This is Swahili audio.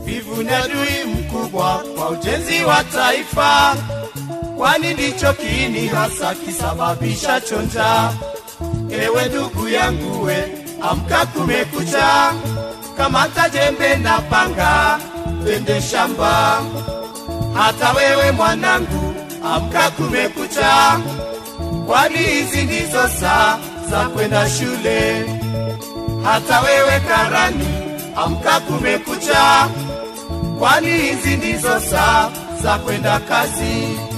Uvivu ni adui mkubwa kwa ujenzi wa taifa, kwani ndicho kiini hasa kisababisha chonja. Ewe ndugu yangu we, amka kumekucha, kamata jembe na panga, twende shamba. Hata wewe mwanangu, amka kumekucha, kwani hizi ndizo saa za kwenda shule. Hata wewe karani, amka kumekucha, kwani hizi ndizo saa za kwenda kazi.